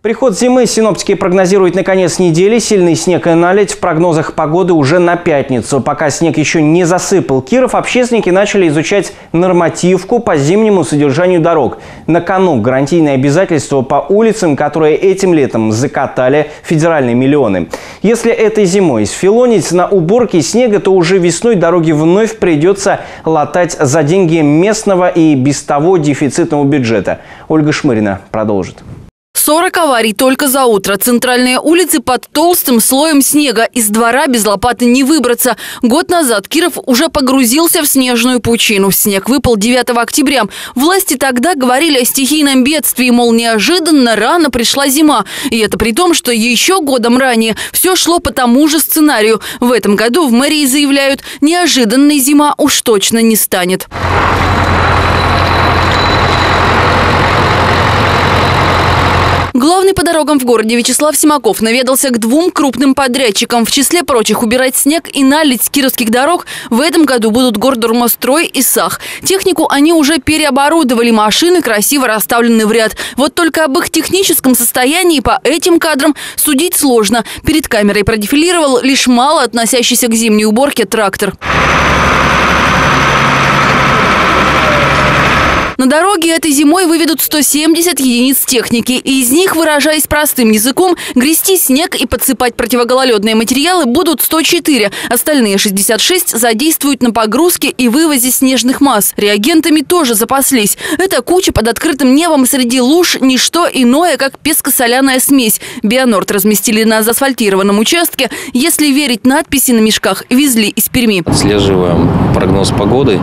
Приход зимы синоптики прогнозируют на конец недели. Сильный снег и наледь в прогнозах погоды уже на пятницу. Пока снег еще не засыпал Киров, общественники начали изучать нормативку по зимнему содержанию дорог. На кону гарантийные обязательства по улицам, которые этим летом закатали федеральные миллионы. Если этой зимой сфилонить на уборке снега, то уже весной дороги вновь придется латать за деньги местного и без того дефицитного бюджета. Ольга Шмырина продолжит. 40 аварий только за утро. Центральные улицы под толстым слоем снега. Из двора без лопаты не выбраться. Год назад Киров уже погрузился в снежную пучину. Снег выпал 9 октября. Власти тогда говорили о стихийном бедствии, мол, неожиданно рано пришла зима. И это при том, что еще годом ранее все шло по тому же сценарию. В этом году в мэрии заявляют, неожиданной зима уж точно не станет. Главный по дорогам в городе Вячеслав Симаков наведался к двум крупным подрядчикам. В числе прочих убирать снег и наледь с кировских дорог в этом году будут Гордурмострой и САХ. Технику они уже переоборудовали, машины красиво расставлены в ряд. Вот только об их техническом состоянии по этим кадрам судить сложно. Перед камерой продефилировал лишь мало относящийся к зимней уборке трактор. На дороге этой зимой выведут 170 единиц техники. И из них, выражаясь простым языком, грести снег и подсыпать противогололедные материалы будут 104. Остальные 66 задействуют на погрузке и вывозе снежных масс. Реагентами тоже запаслись. Эта куча под открытым небом среди луж – не что иное, как песко-соляная смесь. Бионорд разместили на заасфальтированном участке. Если верить надписи на мешках, везли из Перми. Отслеживаем прогноз погоды.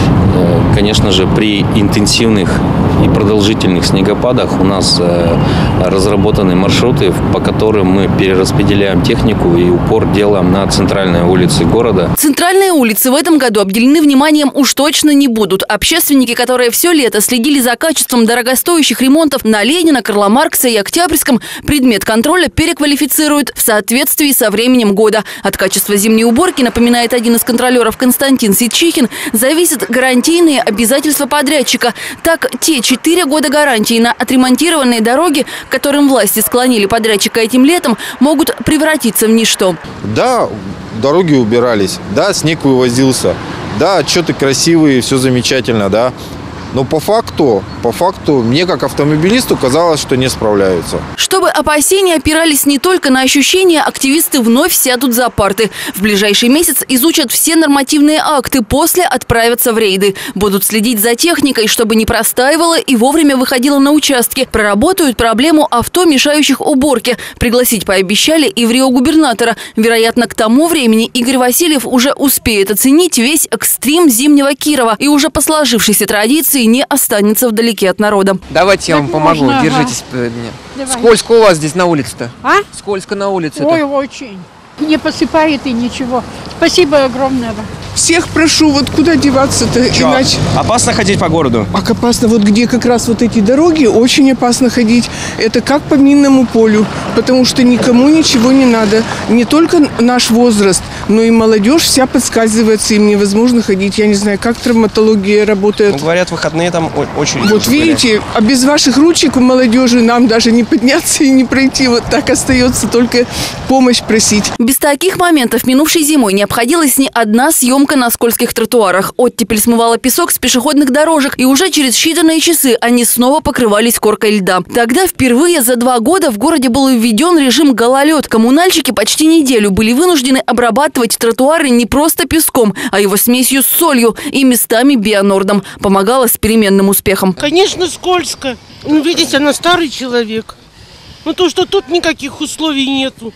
Конечно же, при интенсивных и продолжительных снегопадах у нас разработаны маршруты, по которым мы перераспределяем технику и упор делаем на центральные улицы города. Центральные улицы в этом году обделены вниманием уж точно не будут. Общественники, которые все лето следили за качеством дорогостоящих ремонтов на Ленина, Карла Маркса и Октябрьском, предмет контроля переквалифицируют в соответствии со временем года. От качества зимней уборки, напоминает один из контролеров Константин Сичихин, зависят гарантийные обязательства подрядчика. Так, те 4 года гарантии на отремонтированные дороги, к которым власти склонили подрядчика этим летом, могут превратиться в ничто. Да, дороги убирались, да, снег вывозился, да, отчеты красивые, все замечательно, да. Но по факту, мне как автомобилисту казалось, что не справляются. Чтобы опасения опирались не только на ощущения, активисты вновь сядут за парты. В ближайший месяц изучат все нормативные акты, после отправятся в рейды. Будут следить за техникой, чтобы не простаивала и вовремя выходила на участки. Проработают проблему авто, мешающих уборке. Пригласить пообещали и в Рио-губернатора. Вероятно, к тому времени Игорь Васильев уже успеет оценить весь экстрим зимнего Кирова. И уже по сложившейся традиции не останется вдалеке от народа. Давайте я вам помогу, можно, держитесь меня. Давай. Скользко у вас здесь на улице-то? А? Скользко на улице-то. Ой, очень. Не посыпает и ничего. Спасибо огромное. Всех прошу, вот куда деваться-то, иначе... Опасно ходить по городу? Так опасно, вот где как раз вот эти дороги, очень опасно ходить. Это как по минному полю, потому что никому ничего не надо. Не только наш возраст, но и молодежь вся подскальзывается, им невозможно ходить. Я не знаю, как травматология работает. Ну, говорят, выходные там очень... Вот видите, а без ваших ручек у молодежи нам даже не подняться и не пройти. Вот так остается только помощь просить. Без таких моментов минувшей зимой не обходилась ни одна съемка на скользких тротуарах. Оттепель смывала песок с пешеходных дорожек, и уже через считанные часы они снова покрывались коркой льда. Тогда впервые за 2 года в городе был введен режим гололед. Коммунальщики почти неделю были вынуждены обрабатывать тротуары не просто песком, а его смесью с солью и местами бионордом. Помогало с переменным успехом. Конечно, скользко. Ну, видите, она старый человек. Ну, то, что тут никаких условий нету.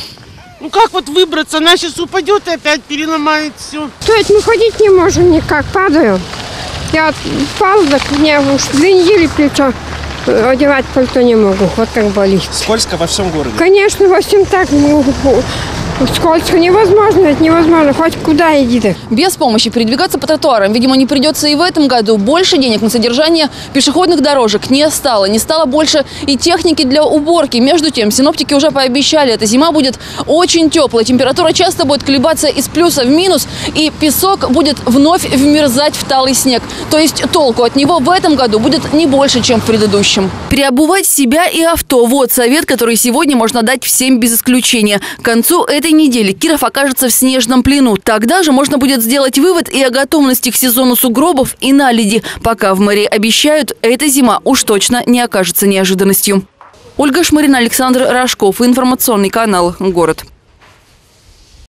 Ну как вот выбраться? Она сейчас упадет и опять переломает все. Стоит, мы ходить не можем никак, падаю. Я упал, так мне уж 2 недели плечо одевать пальто не могу. Вот как болит. Скользко во всем городе? Конечно, во всем так. Скользко невозможно, это невозможно. Хоть куда иди ты. Без помощи передвигаться по тротуарам, видимо, не придется и в этом году. Больше денег на содержание пешеходных дорожек не стало. Не стало больше и техники для уборки. Между тем, синоптики уже пообещали, эта зима будет очень теплой. Температура часто будет колебаться из плюса в минус, и песок будет вновь вмерзать в талый снег. То есть толку от него в этом году будет не больше, чем в предыдущем. Переобувать себя и авто – вот совет, который сегодня можно дать всем без исключения. К концу этой недели Киров окажется в снежном плену. Тогда же можно будет сделать вывод и о готовности к сезону сугробов и наледи. Пока в мэрии обещают, эта зима уж точно не окажется неожиданностью. Ольга Шмарина, Александр Рожков. Информационный канал «Город».